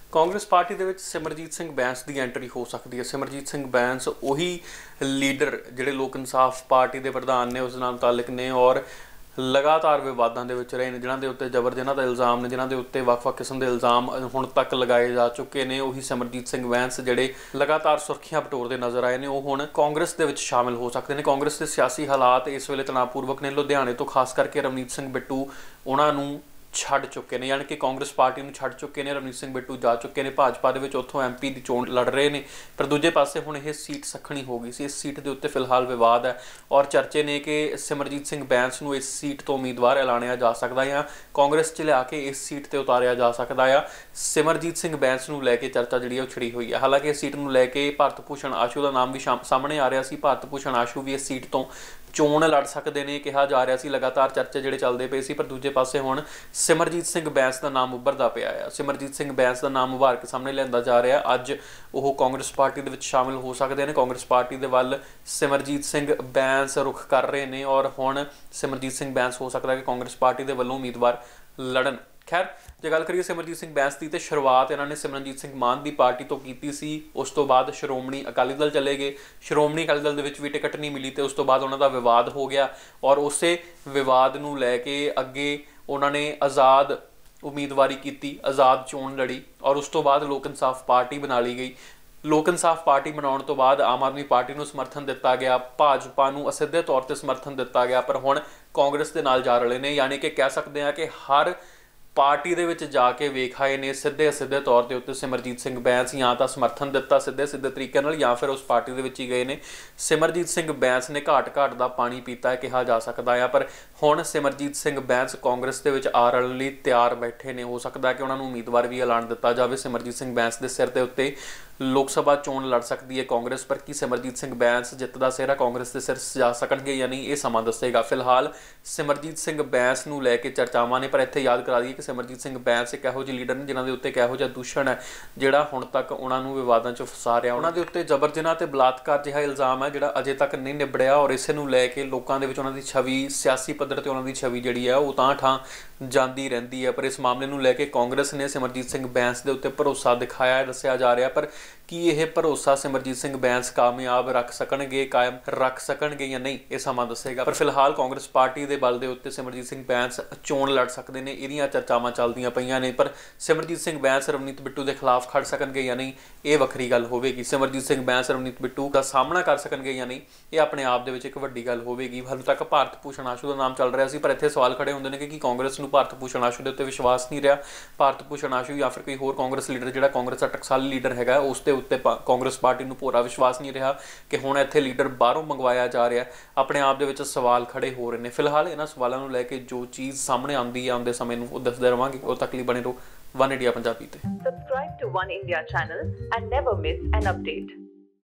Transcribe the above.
Congress party ਦੇ ਵਿੱਚ ਸਿਮਰਜੀਤ ਸਿੰਘ ਬੈਂਸ ਦੀ ਐਂਟਰੀ ਹੋ ਸਕਦੀ ਹੈ। ਸਿਮਰਜੀਤ ਸਿੰਘ ਬੈਂਸ ਉਹੀ ਲੀਡਰ ਜਿਹੜੇ ਲੋਕ ਇਨਸਾਫ ਪਾਰਟੀ ਦੇ ਪ੍ਰਧਾਨ ਨੇ, ਉਸ ਨਾਲ ਮੁਤਲਕ ਨੇ ਔਰ ਲਗਾਤਾਰ ਵਿਵਾਦਾਂ ਦੇ ਵਿੱਚ ਰਹੇ ਨੇ, ਜਿਨ੍ਹਾਂ ਦੇ ਉੱਤੇ ਜ਼ਬਰ ਜਨਾਹ ਦਾ ਇਲਜ਼ਾਮ ਨੇ, ਜਿਨ੍ਹਾਂ ਦੇ ਉੱਤੇ ਵੱਖ-ਵੱਖ ਕਿਸਮ ਦੇ ਇਲਜ਼ਾਮ ਹੁਣ ਤੱਕ ਲਗਾਏ ਜਾ ਚੁੱਕੇ ਨੇ। ਉਹੀ ਸਿਮਰਜੀਤ ਸਿੰਘ ਬੈਂਸ ਜਿਹੜੇ ਲਗਾਤਾਰ ਸੁਰਖੀਆਂ ਬਟੋਰਦੇ ਨਜ਼ਰ ਆਏ ਨੇ, ਉਹ ਹੁਣ ਕਾਂਗਰਸ ਦੇ ਵਿੱਚ ਸ਼ਾਮਿਲ ਹੋ ਸਕਦੇ ਨੇ। ਕਾਂਗਰਸ ਦੇ ਸਿਆਸੀ ਹਾਲਾਤ ਇਸ ਵੇਲੇ ਤਣਾਅਪੂਰਵਕ ਨੇ। ਲੁਧਿਆਣੇ ਤੋਂ ਖਾਸ ਕਰਕੇ ਰਵਨੀਤ ਸਿੰਘ ਬਿੱਟੂ ਉਹਨਾਂ ਨੂੰ ਛੱਡ ਚੁੱਕੇ ਨੇ, ਯਾਨੀ ਕਿ ਕਾਂਗਰਸ ਪਾਰਟੀ ਨੂੰ ਛੱਡ ਚੁੱਕੇ ਨੇ। ਰਵਨੀਤ ਸਿੰਘ ਬਿੱਟੂ ਜਾ ਚੁੱਕੇ ਨੇ ਭਾਜਪਾ ਦੇ ਵਿੱਚ, ਉੱਥੋਂ MP ਦੀ ਚੋਣ ਲੜ ਰਹੇ ਨੇ। ਪਰ ਦੂਜੇ ਪਾਸੇ ਹੁਣ ਇਹ ਸੀਟ ਸੱਖਣੀ ਹੋ ਗਈ ਸੀ। ਇਸ ਸੀਟ ਦੇ ਉੱਤੇ ਫਿਲਹਾਲ ਵਿਵਾਦ ਹੈ ਔਰ ਚਰਚੇ ਨੇ ਕਿ ਸਿਮਰਜੀਤ ਸਿੰਘ ਬੈਂਸ ਨੂੰ ਇਸ ਸੀਟ ਤੋਂ ਉਮੀਦਵਾਰ ਐਲਾਨਿਆ ਜਾ ਸਕਦਾ ਜਾਂ ਕਾਂਗਰਸ 'ਚ ਲਿਆ ਕੇ ਇਸ ਸੀਟ 'ਤੇ ਉਤਾਰਿਆ ਜਾ ਸਕਦਾ ਆ। ਸਿਮਰਜੀਤ ਸਿੰਘ ਬੈਂਸ ਨੂੰ ਲੈ ਕੇ ਚਰਚਾ ਜਿਹੜੀ ਉਹ ਛਿੜੀ ਹੋਈ ਹੈ। ਹਾਲਾਂਕਿ ਇਸ ਸੀਟ ਨੂੰ ਲੈ ਕੇ ਭਾਰਤ ਭੂਸ਼ਣ ਆਸ਼ੂ ਦਾ ਨਾਮ ਵੀ ਸਾਹਮਣੇ ਆ ਰਿਹਾ ਸੀ। ਭਾਰਤ ਭੂਸ਼ਣ ਆਸ਼ੂ ਵੀ ਇਸ ਸੀਟ ਤੋਂ ਚੋਣ ਲੜ ਸਕਦੇ ਨੇ ਕਿਹਾ ਜਾ ਰਿਹਾ ਸੀ। ਲਗਾਤਾਰ ਚਰਚੇ ਜਿਹੜੇ ਚੱਲਦੇ ਪਏ ਸੀ, ਪਰ ਦੂਜੇ ਪਾਸੇ ਹੁਣ ਸਿਮਰਜੀਤ ਸਿੰਘ ਬੈਂਸ ਦਾ ਨਾਮ ਉੱਭਰਦਾ ਪਿਆ ਆ। ਸਿਮਰਜੀਤ ਸਿੰਘ ਬੈਂਸ ਦਾ ਨਾਮ ਉਭਾਰ ਕੇ ਸਾਹਮਣੇ ਲਿਆਂਦਾ ਜਾ ਰਿਹਾ। ਅੱਜ ਉਹ ਕਾਂਗਰਸ ਪਾਰਟੀ ਦੇ ਵਿੱਚ ਸ਼ਾਮਿਲ ਹੋ ਸਕਦੇ ਨੇ। ਕਾਂਗਰਸ ਪਾਰਟੀ ਦੇ ਵੱਲ ਸਿਮਰਜੀਤ ਸਿੰਘ ਬੈਂਸ ਰੁਖ ਕਰ ਰਹੇ ਨੇ ਔਰ ਹੁਣ ਸਿਮਰਜੀਤ ਸਿੰਘ ਬੈਂਸ ਹੋ ਸਕਦਾ ਕਿ ਕਾਂਗਰਸ ਪਾਰਟੀ ਦੇ ਵੱਲੋਂ ਉਮੀਦਵਾਰ ਲੜਨ। ਖੈਰ, ਜੇ ਗੱਲ ਕਰੀਏ ਸਿਮਰਜੀਤ ਸਿੰਘ ਬੈਂਸ ਦੀ, ਤੇ ਸ਼ੁਰੂਆਤ ਇਹਨਾਂ ਨੇ ਸਿਮਰਨਜੀਤ ਸਿੰਘ ਮਾਨ ਦੀ ਪਾਰਟੀ ਤੋਂ ਕੀਤੀ ਸੀ। ਉਸ ਤੋਂ ਬਾਅਦ ਸ਼੍ਰੋਮਣੀ ਅਕਾਲੀ ਦਲ ਚਲੇ ਗਏ। ਸ਼੍ਰੋਮਣੀ ਅਕਾਲੀ ਦਲ ਦੇ ਵਿੱਚ ਵੀ ਟਿਕਟ ਨਹੀਂ ਮਿਲੀ ਤੇ ਉਸ ਤੋਂ ਬਾਅਦ ਉਹਨਾਂ ਦਾ ਵਿਵਾਦ ਹੋ ਗਿਆ ਔਰ ਉਸੇ ਵਿਵਾਦ ਨੂੰ ਲੈ ਕੇ ਅੱਗੇ ਉਹਨਾਂ ਨੇ ਆਜ਼ਾਦ ਉਮੀਦਵਾਰੀ ਕੀਤੀ, ਆਜ਼ਾਦ ਚੋਣ ਲੜੀ ਔਰ ਉਸ ਤੋਂ ਬਾਅਦ ਲੋਕ ਇਨਸਾਫ ਪਾਰਟੀ ਬਣਾ ਲਈ ਗਈ। ਲੋਕ ਇਨਸਾਫ ਪਾਰਟੀ ਬਣਾਉਣ ਤੋਂ ਬਾਅਦ ਆਮ ਆਦਮੀ ਪਾਰਟੀ ਨੂੰ ਸਮਰਥਨ ਦਿੱਤਾ ਗਿਆ, ਭਾਜਪਾ ਨੂੰ ਅਸਿੱਧੇ ਤੌਰ ਤੇ ਸਮਰਥਨ ਦਿੱਤਾ ਗਿਆ, ਪਰ ਹੁਣ ਕਾਂਗਰਸ ਦੇ ਨਾਲ ਜਾ ਰਲੇ ਨੇ। ਯਾਨੀ ਕਿ ਕਹਿ ਸਕਦੇ ਹਾਂ ਕਿ ਹਰ ਪਾਰਟੀ ਦੇ ਵਿੱਚ ਜਾ ਕੇ ਵੇਖ ਆਏ ਨੇ ਸਿੱਧੇ ਅਸਿੱਧੇ ਤੌਰ ਦੇ ਉੱਤੇ ਸਿਮਰਜੀਤ ਸਿੰਘ ਬੈਂਸ, ਜਾਂ ਤਾਂ ਸਮਰਥਨ ਦਿੱਤਾ ਸਿੱਧੇ ਤਰੀਕੇ ਨਾਲ ਜਾਂ ਫਿਰ ਉਸ ਪਾਰਟੀ ਦੇ ਵਿੱਚ ਹੀ ਗਏ ਨੇ। ਸਿਮਰਜੀਤ ਸਿੰਘ ਬੈਂਸ ਨੇ ਘਾਟ ਦਾ ਪਾਣੀ ਪੀਤਾ ਕਿਹਾ ਜਾ ਸਕਦਾ ਆ, ਪਰ ਹੁਣ ਸਿਮਰਜੀਤ ਸਿੰਘ ਬੈਂਸ ਕਾਂਗਰਸ ਦੇ ਵਿੱਚ ਆ ਰਲਣ ਲਈ ਤਿਆਰ ਬੈਠੇ ਨੇ। ਹੋ ਸਕਦਾ ਕਿ ਉਹਨਾਂ ਨੂੰ ਉਮੀਦਵਾਰ ਵੀ ਐਲਾਨ ਦਿੱਤਾ ਜਾਵੇ। ਸਿਮਰਜੀਤ ਸਿੰਘ ਬੈਂਸ ਦੇ ਸਿਰ ਦੇ ਉੱਤੇ ਲੋਕ ਸਭਾ ਚੋਣ ਲੜ ਸਕਦੀ ਹੈ ਕਾਂਗਰਸ, ਪਰ ਕੀ ਸਿਮਰਜੀਤ ਸਿੰਘ ਬੈਂਸ ਜਿੱਤ ਦਾ ਸਿਹਰਾ ਕਾਂਗਰਸ ਦੇ ਸਿਰ ਸਜਾ ਸਕਣਗੇ ਜਾਂ ਨਹੀਂ, ਇਹ ਸਮਾਂ ਦੱਸੇਗਾ। ਫਿਲਹਾਲ ਸਿਮਰਜੀਤ ਸਿੰਘ ਬੈਂਸ ਨੂੰ ਲੈ ਕੇ ਚਰਚਾਵਾਂ ਨੇ, ਪਰ ਇੱਥੇ ਯਾਦ ਕਰਾ ਦਈਏ ਕਿ ਸਿਮਰਜੀਤ ਸਿੰਘ ਬੈਂਸ ਇੱਕ ਇਹੋ ਜਿਹੇ ਲੀਡਰ ਨੇ ਜਿਨ੍ਹਾਂ ਦੇ ਉੱਤੇ ਇੱਕ ਇਹੋ ਜਿਹਾ ਦੂਸ਼ਣ ਹੈ ਜਿਹੜਾ ਹੁਣ ਤੱਕ ਉਹਨਾਂ ਨੂੰ ਵਿਵਾਦਾਂ 'ਚ ਫਸਾ ਰਿਹਾ। ਉਹਨਾਂ ਦੇ ਉੱਤੇ ਜ਼ਬਰ ਜਨਾਹ ਤੇ ਬਲਾਤਕਾਰ ਜਿਹਾ ਇਲਜ਼ਾਮ ਹੈ ਜਿਹੜਾ ਅਜੇ ਤੱਕ ਨਹੀਂ ਨਿਬੜਿਆ ਔਰ ਇਸੇ ਨੂੰ ਲੈ ਕੇ ਲੋਕਾਂ ਦੇ ਵਿੱਚ ਉਹਨਾਂ ਦੀ ਛਵੀ, ਸਿਆਸੀ ਪੱਧਰ ਤੇ ਉਹਨਾਂ ਦੀ ਛਵੀ ਜਿਹੜੀ ਹੈ ਉਹ ਤਾਂ ਠਾਂ ਜਾਂਦੀ ਰਹਿੰਦੀ ਹੈ। ਪਰ ਇਸ ਮਾਮਲੇ ਨੂੰ ਲੈ ਕੇ ਕਾਂਗਰਸ ਨੇ ਸਿਮਰਜੀਤ ਸਿੰਘ ਬੈਂਸ ਦੇ ਉੱਤੇ ਭਰੋਸਾ ਦਿਖਾਇਆ ਹੈ, ਦੱਸਿਆ ਜਾ ਰਿਹਾ, ਪਰ ਕੀ ਇਹ ਭਰੋਸਾ ਸਿਮਰਜੀਤ ਸਿੰਘ ਬੈਂਸ ਕਾਮਯਾਬ ਰੱਖ ਸਕਣਗੇ, ਕਾਇਮ ਰੱਖ ਸਕਣਗੇ ਜਾਂ ਨਹੀਂ, ਇਹ ਸਮਾਂ ਦੱਸੇਗਾ। ਪਰ ਫਿਲਹਾਲ ਕਾਂਗਰਸ ਪਾਰਟੀ ਦੇ ਬਲ ਦੇ ਉੱਤੇ ਸਿਮਰਜੀਤ ਸਿੰਘ ਬੈਂਸ ਚੋਣ ਲੜ ਸਕਦੇ ਨੇ, ਇਹਦੀਆਂ ਚਰਚਾਵਾਂ ਚੱਲਦੀਆਂ ਪਈਆਂ ਨੇ। ਪਰ ਸਿਮਰਜੀਤ ਸਿੰਘ ਬੈਂਸ ਰਵਨੀਤ ਬਿੱਟੂ ਦੇ ਖਿਲਾਫ ਖੜ ਸਕਣਗੇ ਜਾਂ ਨਹੀਂ, ਇਹ ਵੱਖਰੀ ਗੱਲ ਹੋਵੇਗੀ। ਸਿਮਰਜੀਤ ਸਿੰਘ ਬੈਂਸ ਰਵਨੀਤ ਬਿੱਟੂ ਦਾ ਸਾਹਮਣਾ ਕਰ ਸਕਣਗੇ ਜਾਂ ਨਹੀਂ, ਇਹ ਆਪਣੇ ਆਪ ਦੇ ਵਿੱਚ ਇੱਕ ਵੱਡੀ ਗੱਲ ਹੋਵੇਗੀ। ਹਾਲੇ ਤੱਕ ਭਾਰਤ ਭੂਸ਼ਣ ਆਸ਼ੂ ਦਾ ਨਾਮ ਚੱਲ ਰਿਹਾ ਸੀ, ਪਰ ਇੱਥੇ ਸਵਾਲ ਖੜੇ ਹੁੰਦੇ ਨੇ ਕਿ ਕਾਂਗਰਸ ਨੂੰ ਭਾਰਤ ਭੂਸ਼ਣ ਆਸ਼ੂ ਦੇ ਉੱਤੇ ਵਿਸ਼ਵਾਸ ਨਹੀਂ ਰਿਹਾ। ਭਾਰਤ ਭੂਸ਼ਣ ਆਸ਼ੂ ਜਾਂ ਫਿਰ ਕੋਈ ਹੋਰ ਕਾਂਗਰਸ ਲੀਡਰ ਜਿਹੜਾ ਕਾਂਗਰਸ ਦਾ ਟਕਸਾਲੀ ਲੀਡਰ ਹੈਗਾ, ਉਸ ਦੇ ਉੱਤੇ ਕਾਂਗਰਸ ਪਾਰਟੀ ਨੂੰ ਪੂਰਾ ਵਿਸ਼ਵਾਸ ਨਹੀਂ ਰਿਹਾ ਕਿ ਹੁਣ ਇੱਥੇ ਲੀਡਰ ਬਾਹਰੋਂ ਮੰਗਵਾਇਆ ਜਾ ਰਿਹਾ। ਆਪਣੇ ਆਪ ਦੇ ਵਿੱਚ ਸਵਾਲ ਖੜੇ ਹੋ ਰਹੇ ਨੇ। ਫਿਲਹਾਲ ਇਹਨਾਂ ਸਵਾਲਾਂ ਨੂੰ ਲੈ ਕੇ ਜੋ ਚੀਜ਼ ਸਾਹਮਣੇ ਆਉਂਦੀ ਹੈ ਆਉਂਦੇ ਸਮੇਂ ਨੂੰ ਉਹ ਦੱਸਦੇ ਰਵਾਂਗੇ। ਉਦੋਂ ਤੱਕ ਲਈ ਬਣੇ ਰਹੋ ਵਨ ਇੰਡੀਆ ਪੰਜਾਬੀ ਤੇ। Subscribe to One India channel and never miss an update.